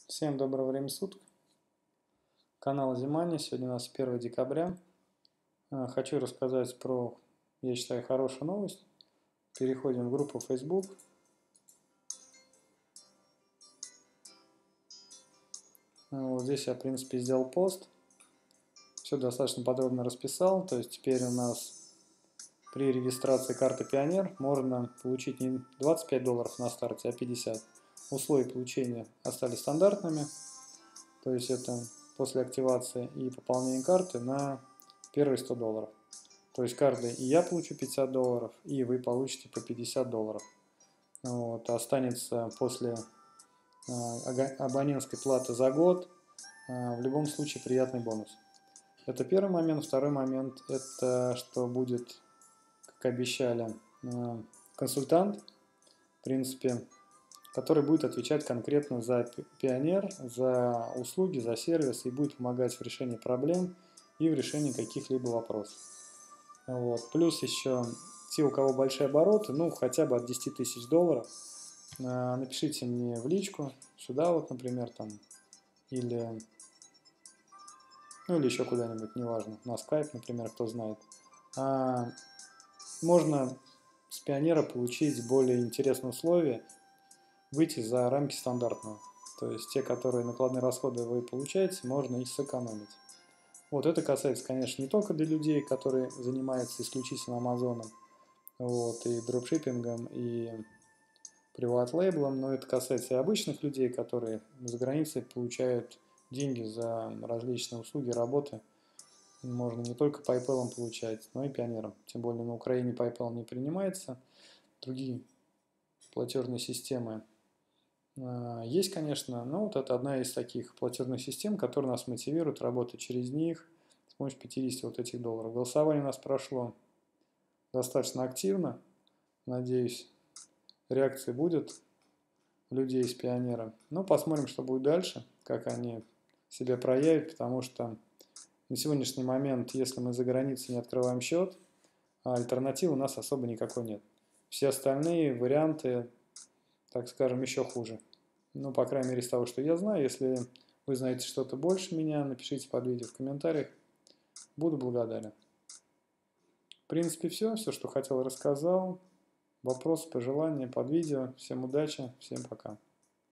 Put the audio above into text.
Всем доброго времени суток. Канал Зимани. Сегодня у нас 1 декабря. Хочу рассказать про, я считаю, хорошую новость. Переходим в группу Facebook. Вот здесь я, в принципе, сделал пост. Все достаточно подробно расписал. То есть теперь у нас при регистрации карты Пионер можно получить не $25 на старте, а 50. Условия получения остались стандартными. То есть это после активации и пополнения карты на первые $100. То есть каждый и я получу $50, и вы получите по $50. Вот, останется после абонентской платы за год в любом случае приятный бонус. Это первый момент. Второй момент, это что будет, как обещали, консультант, в принципе, который будет отвечать конкретно за Пионер, за услуги, за сервис и будет помогать в решении проблем и в решении каких-либо вопросов. Вот. Плюс еще те, у кого большие обороты, ну хотя бы от 10 тысяч долларов, напишите мне в личку, сюда вот, например, там, или, ну, или еще куда-нибудь, неважно, на Skype, например, кто знает. Можно с Пионера получить более интересные условия, выйти за рамки стандартного. То есть те, которые накладные расходы вы получаете, можно их сэкономить. Вот это касается, конечно, не только для людей, которые занимаются исключительно Амазоном, вот, и дропшиппингом, и приват-лейблом, но это касается и обычных людей, которые за границей получают деньги за различные услуги, работы. Можно не только PayPal получать, но и Пионером. Тем более на Украине PayPal не принимается. Другие платежные системы есть, конечно, но вот это одна из таких платежных систем, которая нас мотивирует работать через них с помощью 50 вот этих долларов. Голосование у нас прошло достаточно активно. Надеюсь, реакции будет людей из Пионера. Но посмотрим, что будет дальше, как они себя проявят, потому что на сегодняшний момент, если мы за границей не открываем счет, альтернативы у нас особо никакой нет. Все остальные варианты, так скажем, еще хуже. Ну, по крайней мере, из того, что я знаю. Если вы знаете что-то больше меня, напишите под видео в комментариях. Буду благодарен. В принципе, все, что хотел, рассказал. Вопросы, пожелания под видео. Всем удачи, всем пока.